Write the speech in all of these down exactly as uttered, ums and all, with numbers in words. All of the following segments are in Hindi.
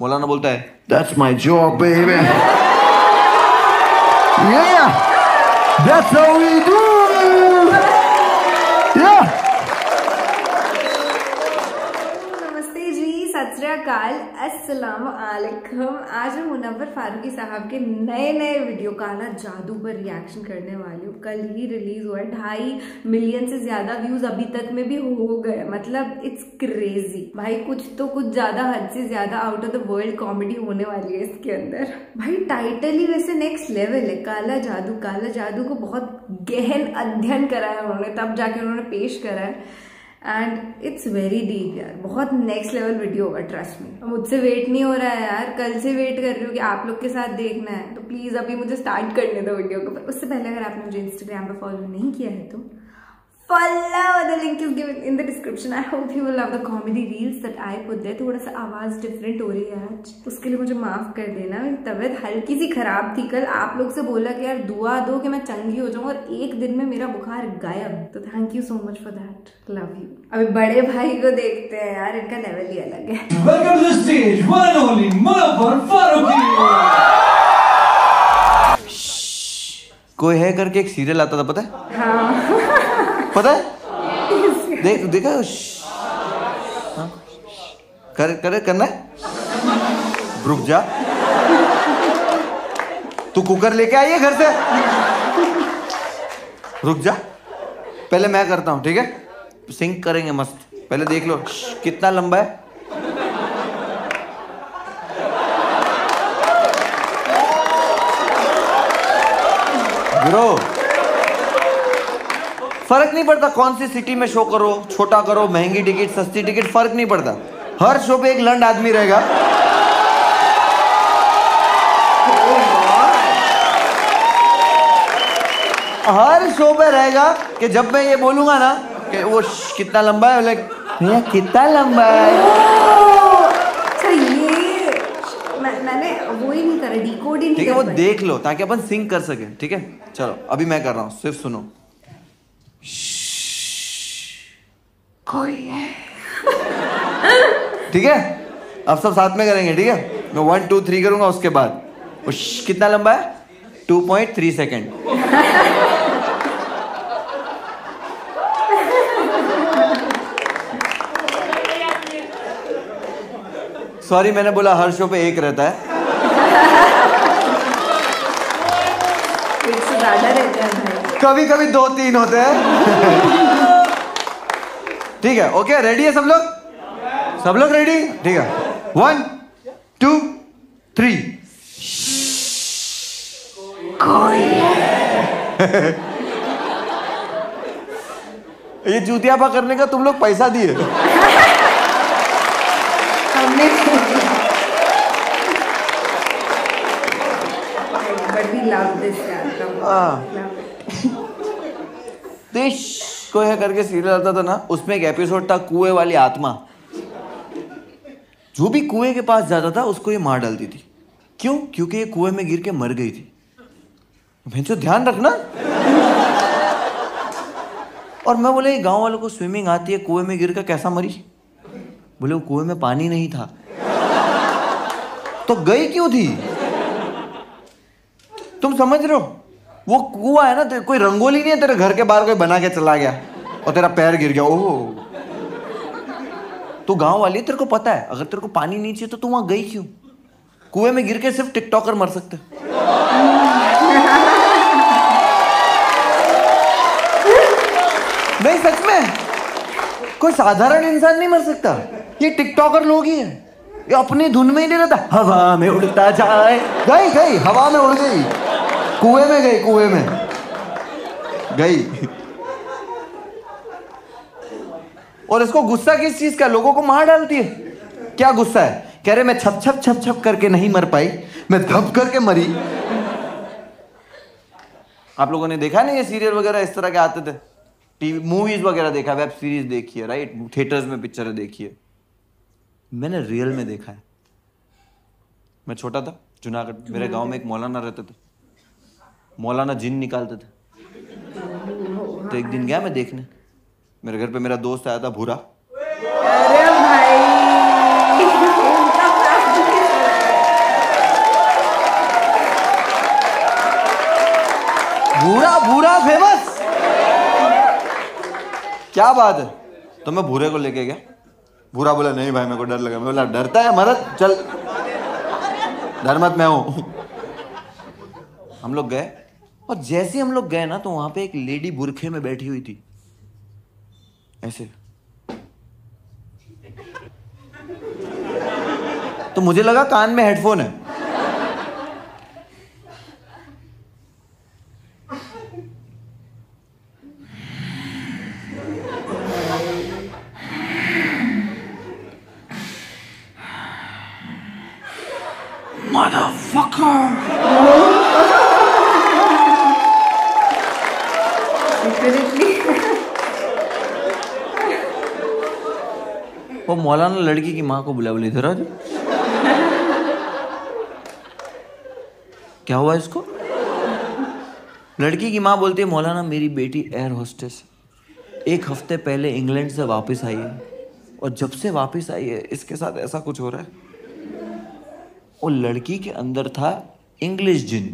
मौलाना बोलता है That's my job, baby. Yeah, that's how we do. Yeah. नमस्ते जी, सत श्री अकाल, अस्सलाम वालेकुम। आज मैं मुनव्वर फारूकी साहब के नए नए वीडियो काला जादू पर रिएक्शन करने वाली हूँ। कल ही रिलीज हुआ है, ढाई मिलियन से ज्यादा व्यूज अभी तक में भी हो गए। मतलब इट्स क्रेजी भाई, कुछ तो कुछ ज्यादा हद से ज्यादा out of the world comedy होने वाली है इसके अंदर। भाई टाइटल ही वैसे नेक्स्ट लेवल है, काला जादू। काला जादू को बहुत गहन अध्ययन करा है उन्होंने, तब जाके उन्होंने पेश करा है। एंड इट्स वेरी डीप यार, बहुत नेक्स्ट लेवल वीडियो होगा, ट्रस्ट में। मुझसे वेट नहीं हो रहा है यार, कल से वेट कर रही हूँ कि आप लोग के साथ देखना है। तो प्लीज अभी मुझे स्टार्ट करने दो वीडियो को। उससे पहले अगर आपने मुझे इंस्टाग्राम पर फॉलो नहीं किया है तो follow, the link is given in the description. I hope you will love the comedy reels that I put there. थोड़ा सा आवाज डिफरेंट हो रही है आज, उसके लिए मुझे माफ कर देना। मेरी तबीयत हल्की सी खराब थी कल। आप लोग से बोला कि यार दुआ दो कि मैं चंगी हो जाऊं, और एक दिन में मेरा बुखार गायब। तो thank you so much for that, love you. अभी बड़े भाई को देखते हैं यार, इनका लेवल ही अलग है। Welcome to the stage, one and only Munawwar Farooqui. कोई है करके एक सीरियल आता था, पता है? हाँ पता है? देख देखा? हाँ? कर कर करना है? रुक जा, तू कुकर लेके आई है घर से? रुक जा, पहले मैं करता हूँ, ठीक है? सिंक करेंगे मस्त। पहले देख लो कितना लंबा है। ब्रो, फर्क नहीं पड़ता कौन सी सिटी में शो करो, छोटा करो, महंगी टिकट, सस्ती टिकट, फर्क नहीं पड़ता। हर शो पे एक लंड आदमी रहेगा। हर शो पे रहेगा कि जब मैं ये बोलूंगा ना कि वो कितना लंबा है, लाइक भैया कितना लंबा है। अच्छा, ये मैं, मैंने वो ही नहीं करा, डिकोड ही नहीं। ठीक है, वो देख लो ताकि अपन सिंक कर सके। ठीक है, चलो अभी मैं कर रहा हूँ, सिर्फ सुनो। कोई है। ठीक है, अब सब साथ में करेंगे। ठीक है, मैं वन टू थ्री करूंगा, उसके बाद कितना लंबा है? Two point three second. Sorry, मैंने बोला हर शो पे एक रहता है। एक से ज्यादा रहते हैं भाई, कभी कभी दो तीन होते हैं। ठीक है, ओके, रेडी है सब लोग? सब लोग रेडी? ठीक है, वन टू थ्री। ये चूतियापा करने का तुम लोग पैसा दिए? हमने but we love this यार। देश को है करके सीरियल आता था ना, उसमें एक एपिसोड था कुएं वाली आत्मा। जो भी कुएं के पास जाता था उसको ये मार डालती थी। क्यों? क्योंकि ये कुएं में गिर के मर गई थी। भैंसो ध्यान रखना। और मैं बोले गांव वालों को स्विमिंग आती है, कुएं में गिर कर कैसा मरी? बोले वो कुएं में पानी नहीं था। तो गई क्यों थी? तुम समझ रहे हो? वो कुआं है ना, कोई रंगोली नहीं है तेरे घर के बाहर कोई बना के चला गया और तेरा पैर गिर गया। ओह, तू गांव वाली है, तेरे को पता है अगर तेरे को पानी नहीं चाहिए तो तू वहां गई क्यों? कुएं में गिर के सिर्फ टिकटॉकर मर सकते। नहीं, सच में कोई साधारण इंसान नहीं मर सकता। ये टिकटॉकर लोग ही हैं, ये अपनी धुन में ही नहीं रहता। हवा में उड़ता जाए, गई गई हवा में उड़ गई, कुएं में गई, कुएं में गई। और इसको गुस्सा किस चीज का? लोगों को मार डालती है। क्या गुस्सा है? कह रहे मैं छप छप छप छप करके नहीं मर पाई, मैं धप करके मरी। आप लोगों ने देखा ना ये सीरियल वगैरह इस तरह के आते थे, टीवी मूवीज वगैरह देखा, वेब सीरीज देखी है, राइट? थिएटर्स में पिक्चरें देखी है। मैंने रियल में देखा है। मैं छोटा था, जूनागढ़, मेरे गांव में एक मौलाना रहते थे। मौलाना जिन निकालते थे। तो एक दिन गया मैं देखने, मेरे घर पे मेरा दोस्त आया था भूरा। अरे भाई भूरा फेमस। क्या बात है। तो मैं भूरे को लेके गया, भूरा बोला नहीं भाई मेरे को डर लगा। मैं बोला डरता है मरद, चल डर मत, मैं हूं। हम लोग गए और जैसे हम लोग गए ना तो वहां पे एक लेडी बुरखे में बैठी हुई थी ऐसे। तो मुझे लगा कान में हेडफोन है। Motherfucker! वो मौलाना लड़की की माँ को बुला, बोले इधर आ जाओ। क्या हुआ इसको? लड़की की माँ बोलती है मौलाना मेरी बेटी एयर होस्टेस एक हफ्ते पहले इंग्लैंड से वापस आई है और जब से वापस आई है इसके साथ ऐसा कुछ हो रहा है। वो लड़की के अंदर था इंग्लिश जिन।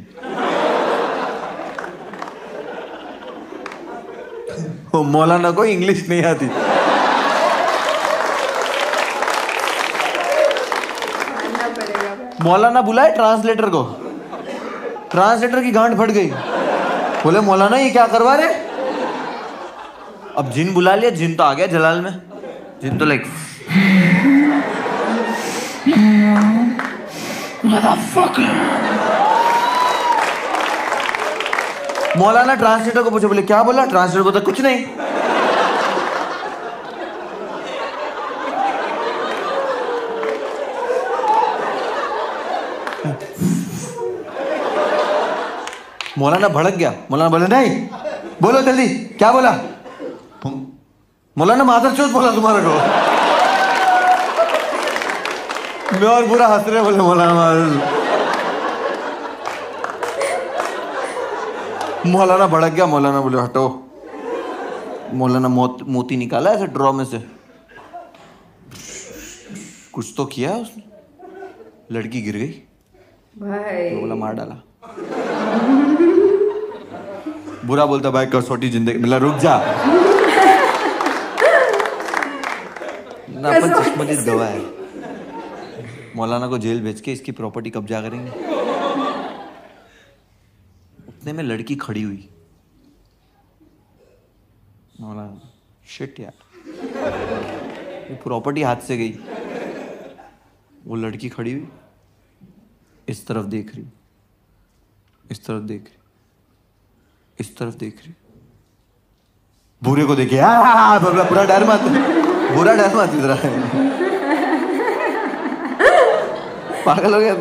वो मौलाना को इंग्लिश नहीं आती। मौलाना बुलाए ट्रांसलेटर को, ट्रांसलेटर की गांड फट गई। बोले मौलाना ये क्या करवा रहे। अब जिन बुला लिया, जिन तो आ गया जलाल में। जिन तो लाइक मौलाना ट्रांसलेटर को पूछे, बोले क्या बोला। ट्रांसलेटर को तो कुछ नहीं। मौलाना भड़क गया। मौलाना बोले नहीं, बोलो जल्दी क्या बोला। मौलाना मादरचोद बोला तुम्हारे को। मैं और बुरा हंस रहे, बोले मौलाना। मौलाना भड़क गया। मौलाना बोले हटो। मौलाना मोत, मोती निकाला ऐसे ड्रॉ में से, कुछ तो किया उसने। लड़की गिर गई भाई। तो बोला मार डाला। बुरा बोलता भाई कसौटी जिंदगी। बोला रुक जा ना, अपन चश्मदीद गवाह है। मौलाना को जेल भेज के इसकी प्रॉपर्टी कब्जा करेंगे। उतने में लड़की खड़ी हुई। मौलाना शिट यार, ये प्रॉपर्टी हाथ से गई। वो लड़की खड़ी हुई, इस तरफ देख रही, इस तरफ देख रही, इस तरफ देख रही। बुरे को देखे पूरा डर मत, बुरा डर मत इधर। पागल हो गया।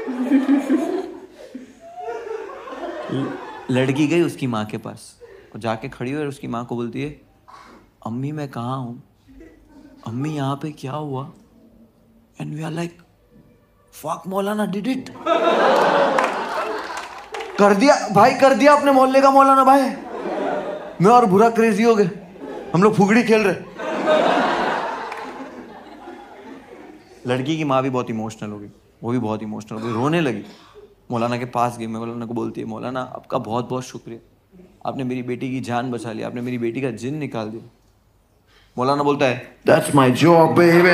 लड़की गई उसकी माँ के पास और जाके खड़ी हुई और उसकी माँ को बोलती है अम्मी मैं कहाँ हूँ, अम्मी यहाँ पे क्या हुआ। And we are like fuck मौलाना डिड इट। कर दिया भाई, कर दिया अपने मोहल्ले का मौलाना भाई। मैं और बुरा क्रेजी हो गए, हम लोग फुगड़ी खेल रहे। लड़की की माँ भी बहुत इमोशनल हो गई, वो भी बहुत इमोशनल हो गई, रोने लगी। मौलाना के पास गई, मैं मौलाना को बोलती है मौलाना आपका बहुत बहुत शुक्रिया, आपने मेरी बेटी की जान बचा ली, आपने मेरी बेटी का जिन निकाल दिया। मौलाना बोलता है That's my job baby।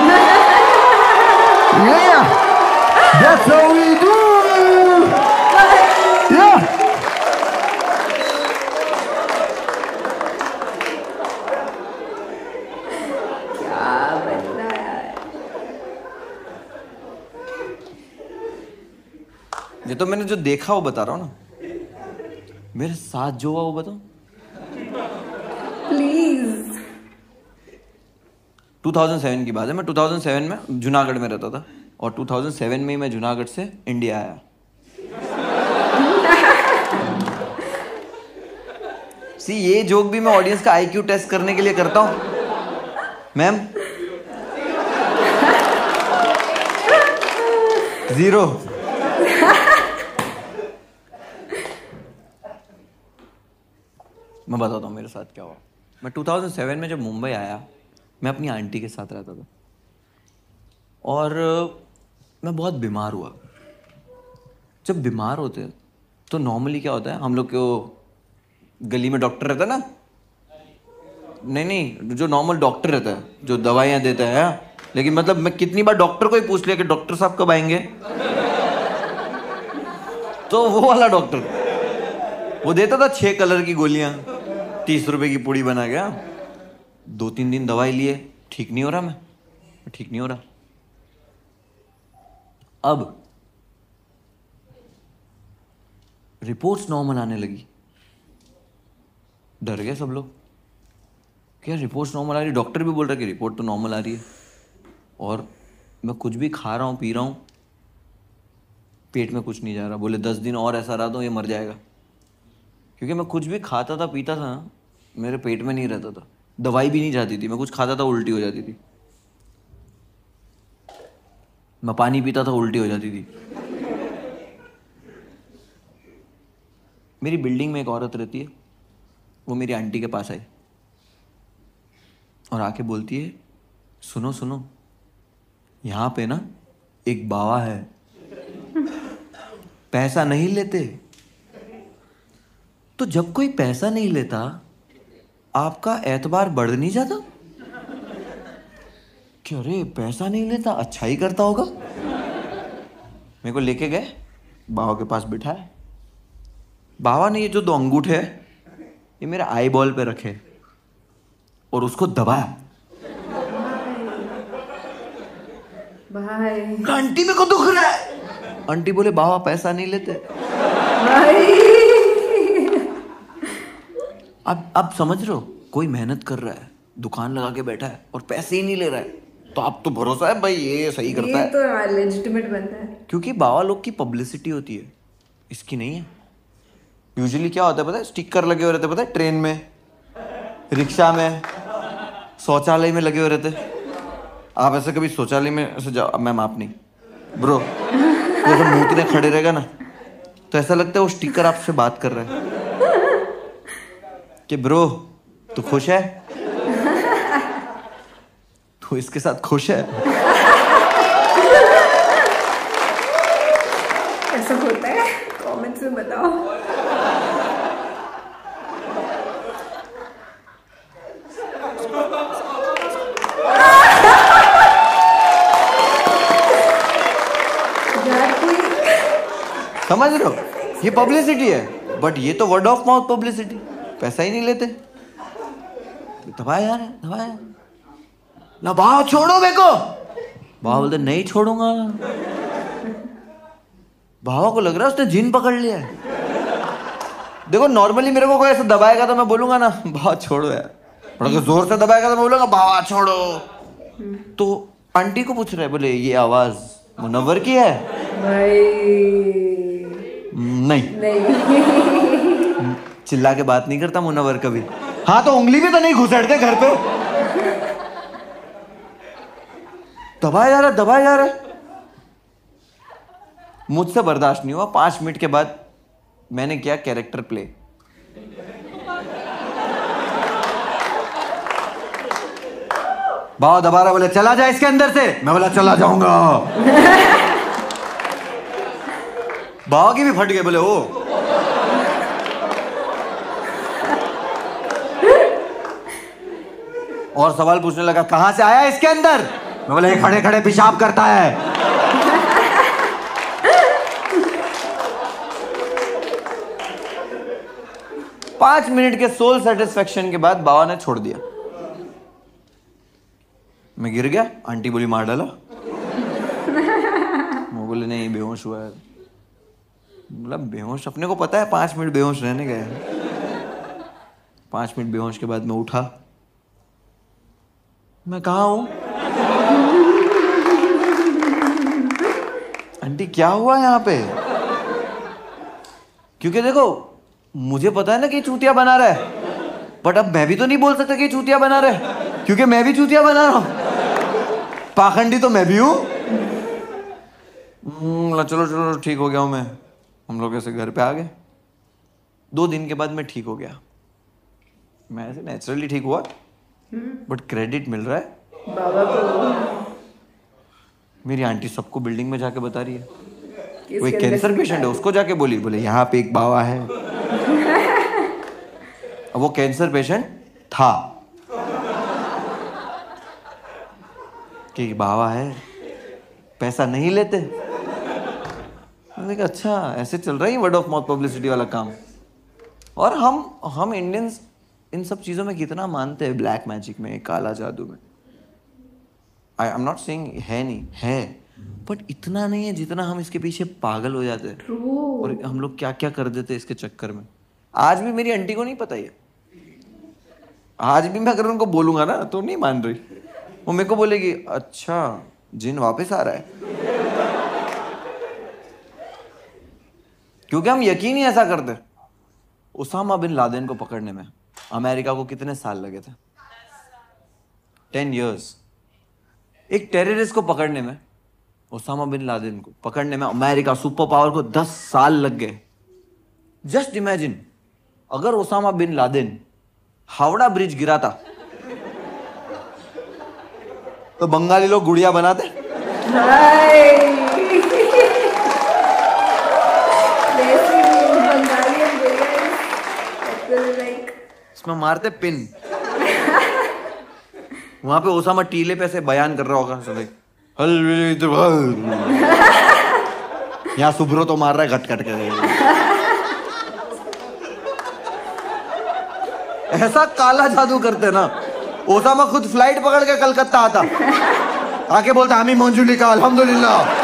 Yeah, that's how we do। Yeah। क्या बंदा यार। ये तो मैंने जो देखा वो बता रहा हूँ ना, मेरे साथ जो हुआ वो बताओ। प्लीज। दो हज़ार सात की बात है, मैं दो हज़ार सात में जूनागढ़ में रहता था और दो हज़ार सात में ही मैं जूनागढ़ से इंडिया आया। सी ये जोक भी मैं ऑडियंस का आईक्यू टेस्ट करने के लिए करता हूं मैम। जीरो। मैं बताता हूँ मेरे साथ क्या हुआ। मैं दो हज़ार सात में जब मुंबई आया, मैं अपनी आंटी के साथ रहता था और मैं बहुत बीमार हुआ। जब बीमार होते हैं तो नॉर्मली क्या होता है, हम लोग को गली में डॉक्टर रहता है ना, नहीं नहीं जो नॉर्मल डॉक्टर रहता है जो दवाइयाँ देता है, लेकिन मतलब मैं कितनी बार डॉक्टर को ही पूछ लिया कि डॉक्टर साहब कब आएंगे, तो वो वाला डॉक्टर वो देता था छह कलर की गोलियां तीस रुपए की पुड़ी बना गया। दो तीन दिन दवाई लिए, ठीक नहीं हो रहा, मैं ठीक नहीं हो रहा। अब रिपोर्ट्स नॉर्मल आने लगी, डर गए सब लोग, क्या रिपोर्ट्स नॉर्मल आ रही, डॉक्टर भी बोल रहा है कि रिपोर्ट तो नॉर्मल आ रही है, और मैं कुछ भी खा रहा हूँ पी रहा हूँ पेट में कुछ नहीं जा रहा। बोले दस दिन और ऐसा रहा तो ये मर जाएगा, क्योंकि मैं कुछ भी खाता था पीता था ना मेरे पेट में नहीं रहता था, दवाई भी नहीं जाती थी, मैं कुछ खाता था उल्टी हो जाती थी, मैं पानी पीता था उल्टी हो जाती थी। मेरी बिल्डिंग में एक औरत रहती है, वो मेरी आंटी के पास आई और आके बोलती है सुनो सुनो यहाँ पे ना एक बाबा है, पैसा नहीं लेते, तो जब कोई पैसा नहीं लेता आपका एतबार बढ़ नहीं जाता? कि अरे पैसा नहीं लेता, अच्छा ही करता होगा। मेरे को लेके गए, बाबा के पास बिठाए, बाबा ने ये जो दो अंगूठे है ये मेरे आई बॉल पे रखे और उसको दबाया। भाई आंटी मेरे को दुख रहा है, आंटी बोले बाबा पैसा नहीं लेते। भाई अब अब समझ रहे हो, कोई मेहनत कर रहा है, दुकान लगा के बैठा है और पैसे ही नहीं ले रहा है, तो आप तो भरोसा है भाई ये सही करता ये है, तो लेजिटिमेट बनता है, क्योंकि बाबा लोग की पब्लिसिटी होती है, इसकी नहीं है। यूजुअली क्या होता है पता है, स्टिकर लगे हुए रहते पता है, ट्रेन में, रिक्शा में, शौचालय में लगे हुए रहते। आप ऐसे कभी शौचालय में ऐसे जाओ, मैम आप नहीं ब्रो, वो जब मूतने खड़े रहेगा ना तो ऐसा लगता है वो स्टिकर आपसे बात कर रहा है कि ब्रो तू खुश है, तू इसके साथ खुश है। ऐसा होता है, कमेंट्स में बताओ। समझ रहे हो, ये पब्लिसिटी है, बट ये तो वर्ड ऑफ माउथ पब्लिसिटी, पैसा ही नहीं लेते। दबाया यार दबाया ना, बाबा छोड़ो मेरे को, बाबा बोलते नहीं छोड़ूंगा। बाबा को लग रहा है उसने जिन पकड़ लिया है। देखो नॉर्मली मेरे को कोई ऐसा दबाएगा तो मैं बोलूंगा ना बाबा छोड़ो यार, और अगर जोर से दबाएगा तो मैं बोलूंगा बाबा छोड़ो। तो आंटी को पूछ रहे बोले ये आवाज मुनव्वर की है? भाई नहीं नहीं चिल्ला के बात नहीं करता मुनव्वर कभी। हाँ तो उंगली भी तो नहीं घुसेड़ते घर पे। दबाया जा रहा दबाया जा रहा, मुझसे बर्दाश्त नहीं हुआ। पांच मिनट के बाद मैंने किया कैरेक्टर प्ले। बाबा दबा रहा, बोले चला जा इसके अंदर से। मैं बोला चला जाऊंगा। बाबा की भी फट गए, बोले ओ। और सवाल पूछने लगा कहां से आया इसके अंदर। मैं बोला ये खड़े खड़े पेशाब करता है। पांच मिनट के सोल सेटिस्फेक्शन के बाद बाबा ने छोड़ दिया। मैं गिर गया, आंटी बोली मार डाला। वो बोले नहीं बेहोश हुआ है। मतलब बेहोश, अपने को पता है पांच मिनट बेहोश रहने गए। पांच मिनट बेहोश के बाद मैं उठा। मैं कहाँ हूं? आंटी क्या हुआ यहाँ पे? क्योंकि देखो मुझे पता है ना कि चूतिया बना रहा है, बट अब मैं भी तो नहीं बोल सकता कि चूतिया बना रहा है, क्योंकि मैं भी चूतिया बना रहा हूं। पाखंडी तो मैं भी हूं। चलो चलो ठीक हो गया हूं मैं। हम लोग ऐसे घर पे आ गए। दो दिन के बाद मैं ठीक हो गया। मैं ऐसे नेचुरली ठीक हुआ, बट क्रेडिट मिल रहा है बाबा को। मेरी आंटी सबको बिल्डिंग में जाके बता रही है। इसके वो एक अंदर कैंसर से पेशेंट है, उसको जाके बोली, बोले यहाँ पे एक बाबा है। वो कैंसर पेशेंट था कि बाबा है, पैसा नहीं लेते। मैंने कहा अच्छा ऐसे चल रहा है वर्ड ऑफ माउथ पब्लिसिटी वाला काम। और हम हम इंडियंस इन सब चीज़ों में कितना मानते हैं, ब्लैक मैजिक में, काला जादू में। आई एम नॉट सेइंग है नहीं, है, बट इतना नहीं है जितना हम इसके पीछे पागल हो जाते हैं। और हम लोग क्या क्या कर देते हैं इसके चक्कर में। आज भी मेरी आंटी को नहीं पता है, आज भी मैं अगर उनको बोलूंगा ना तो नहीं मान रही। वो मेरे को बोलेगी अच्छा जिन वापस आ रहा है, क्योंकि हम यकीन ही ऐसा करते। उसामा बिन लादेन को पकड़ने में अमेरिका को कितने साल लगे थे? Ten years. एक टेररिस्ट को पकड़ने में, उसामा बिन लादेन को पकड़ने में अमेरिका सुपर पावर को दस साल लग गए। जस्ट इमेजिन, अगर Osama bin Laden Howrah bridge गिराता तो बंगाली लोग गुड़िया बनाते। इसमें मारते पिन। वहां पे ओसामा टीले पे ऐसे बयान कर रहा होगा, यहाँ सुब्रो तो मार रहा है घट घट के। ऐसा काला जादू करते ना। ओसामा खुद फ्लाइट पकड़ के कलकत्ता आता, आके बोलता हामी मंजुलिका अल्हम्दुलिल्लाह।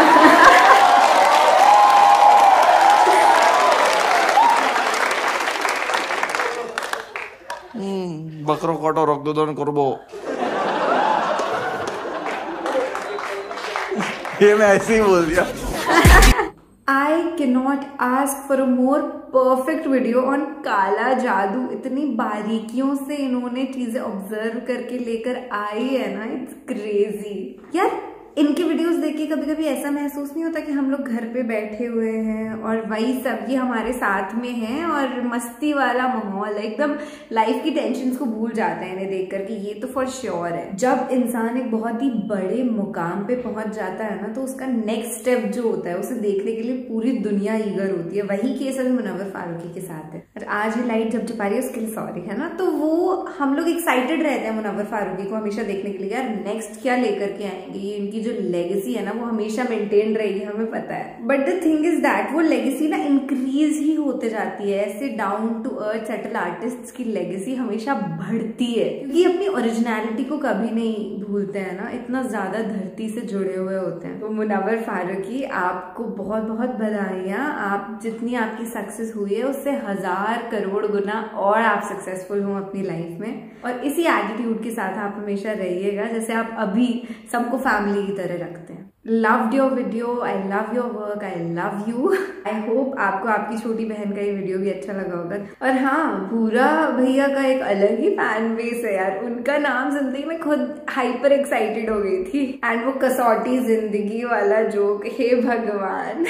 बकरो काटो रक्तदान करबो। ये मैं ऐसे ही बोल दिया। I cannot ask for a more perfect video on काला जादू। इतनी बारीकियों से इन्होंने चीजें ऑब्जर्व करके लेकर आई है ना, इट्स क्रेजी यार। इनके वीडियोस देख के कभी कभी ऐसा महसूस नहीं होता कि हम लोग घर पे बैठे हुए हैं और वही सब ये हमारे साथ में हैं और मस्ती वाला माहौल है, एकदम लाइफ की टेंशन्स को भूल जाते हैं इन्हें देख कर कि ये तो फॉर श्योर है। जब इंसान एक बहुत ही बड़े मुकाम पे पहुंच जाता है ना, तो उसका नेक्स्ट स्टेप जो होता है उसे देखने के लिए पूरी दुनिया ईगर होती है। वही केस अभी मुनव्वर फारूकी के साथ है। और आज ही लाइट जब जब आ रही है उसके लिए सॉरी, है ना। तो वो हम लोग एक्साइटेड रहते हैं मुनव्वर फारूकी को हमेशा देखने के लिए, यार नेक्स्ट क्या लेकर के आएंगे। ये इनकी जो लेगेसी है ना वो हमेशा मेंटेन रहेगी, हमें पता है। But the thing is that वो लेगेसी ना इंक्रीज ही होते जाती है। ऐसे down to earth settle artists की लेगेसी हमेशा बढ़ती है, क्योंकि अपनी ओरिजिनलिटी को कभी नहीं भूलते हैं ना, इतना ज्यादा धरती से जुड़े हुए होते हैं। तो मुनव्वर फारूकी आपको बहुत बहुत बधाइयां। आप जितनी आपकी सक्सेस हुई है उससे हजार करोड़ गुना और आप सक्सेसफुल हो अपनी लाइफ में। और इसी एटीट्यूड के साथ आप हमेशा रहिएगा जैसे आप अभी सबको फैमिली की तरह रखते हैं। Loved your video, I love your work, I love you. I hope आपको आपकी छोटी बहन का ये वीडियो भी अच्छा लगा होगा। और हाँ, पूरा भैया का एक अलग ही फैन बेस है यार। उनका नाम सुनते ही मैं खुद हाइपर एक्साइटेड हो गई थी। एंड वो कसौटी जिंदगी वाला जोक, हे भगवान।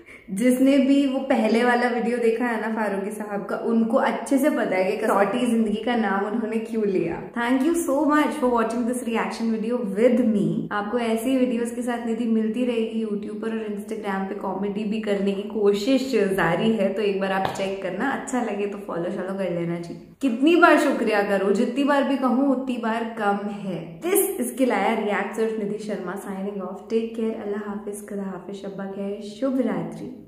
जिसने भी वो पहले वाला वीडियो देखा है ना फारूकी साहब का, उनको अच्छे से पता है कि कसौटी जिंदगी का नाम उन्होंने क्यों लिया। Thank you so much for watching this reaction video with me. आपको ऐसी वीडियोस के साथ निधि मिलती रहेगी यूट्यूब पर और इंस्टाग्राम पे। कॉमेडी भी करने की कोशिश जारी है, तो एक बार आप चेक करना। अच्छा लगे तो फॉलो शॉलो कर लेना चाहिए। कितनी बार शुक्रिया करो, जितनी बार भी कहूँ उतनी बार कम है। दिस इसके लाया रिएक्ट सिर्फ Nidhi Sharma signing off. Take care, अल्लाह हाफिज, खुदा हाफिज, शब्बा खैर, शुभ रात्रि।